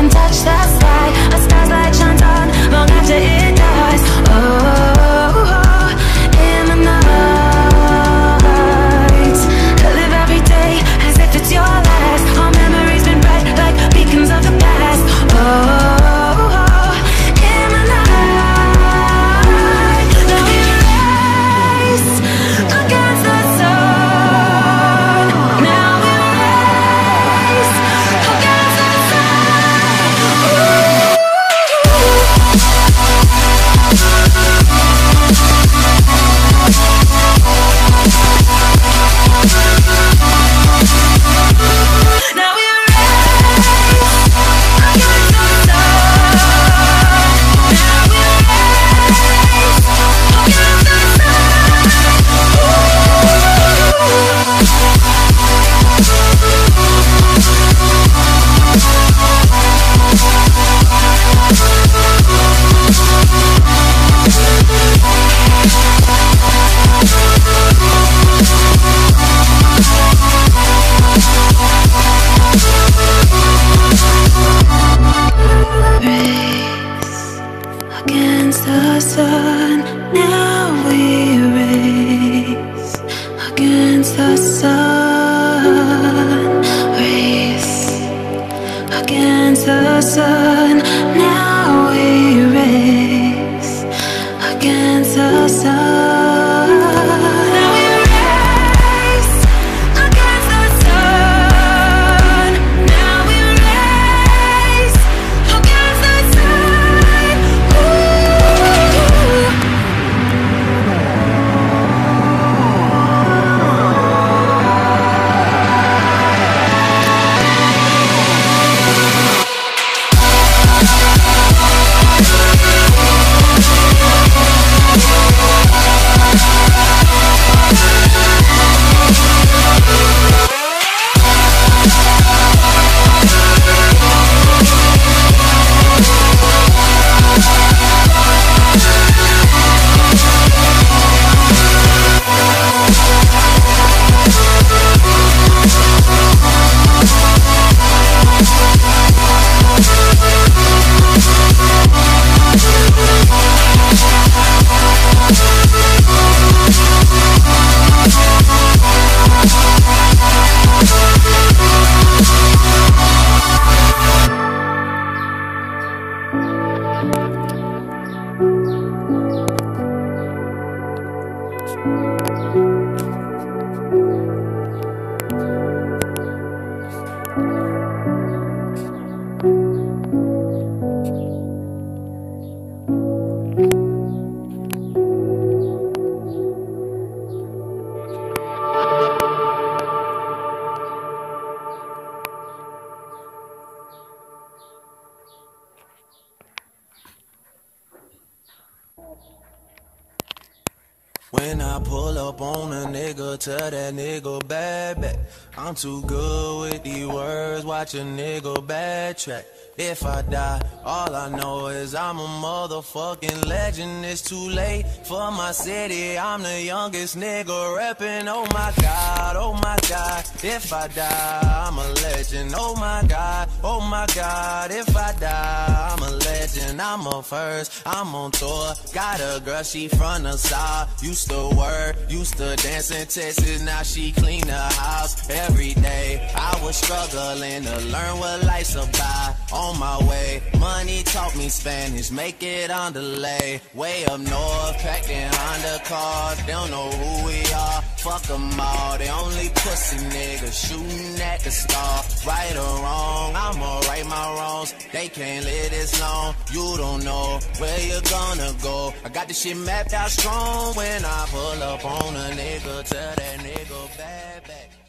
and touch the sky. A star's light shines on long after it dies. Oh, in the night, I live every day as if it's your last. All memories been bright like beacons of the past. Oh, in the night, now we race against the sun. Now we race against the sun. Now we against the sun. Now we race against the sun. Race against the sun. Now we race against the sun. Now we race against the sun. Now we race against the sun. When I pull up on a nigga, tell that nigga bad back. I'm too good with these words, watch a nigga backtrack. If I die, all I know is I'm a motherfucking legend. It's too late for my city, I'm the youngest nigga reppin'. Oh my God, oh my God. If I die, I'm a legend. Oh my God, if I die, I'm a legend. I'm a first, I'm on tour. Got a girl, she from the south. Used to work, used to dance in Texas. Now she clean the house every day. I was struggling to learn what life's about. On my way, money taught me Spanish, make it on delay. Way up north, packing Honda cars, they don't know who we are. Fuck them all, they only pussy niggas shooting at the star. Right or wrong, I'ma right my wrongs. They can't live this long, you don't know where you're gonna go. I got this shit mapped out strong. When I pull up on a nigga, tell that nigga bad back.